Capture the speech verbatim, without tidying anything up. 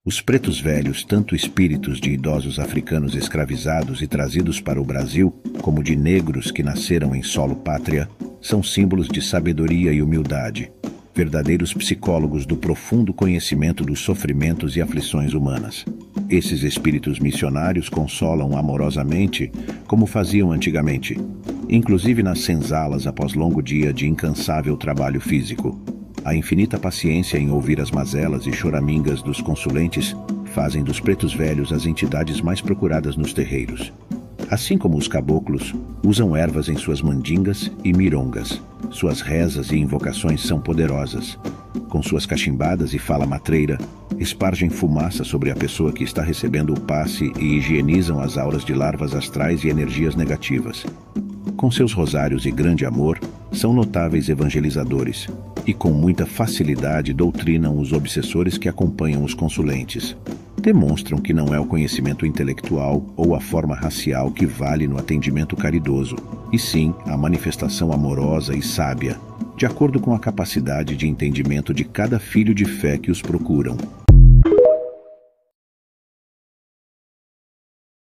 Os pretos velhos, tanto espíritos de idosos africanos escravizados e trazidos para o Brasil, como de negros que nasceram em solo pátria, são símbolos de sabedoria e humildade, verdadeiros psicólogos do profundo conhecimento dos sofrimentos e aflições humanas. Esses espíritos missionários consolam amorosamente, como faziam antigamente, inclusive nas senzalas após longo dia de incansável trabalho físico. A infinita paciência em ouvir as mazelas e choramingas dos consulentes fazem dos pretos velhos as entidades mais procuradas nos terreiros. Assim como os caboclos, usam ervas em suas mandingas e mirongas. Suas rezas e invocações são poderosas. Com suas cachimbadas e fala matreira, espargem fumaça sobre a pessoa que está recebendo o passe e higienizam as auras de larvas astrais e energias negativas. Com seus rosários e grande amor, são notáveis evangelizadores e com muita facilidade doutrinam os obsessores que acompanham os consulentes. Demonstram que não é o conhecimento intelectual ou a forma racial que vale no atendimento caridoso, e sim a manifestação amorosa e sábia, de acordo com a capacidade de entendimento de cada filho de fé que os procuram.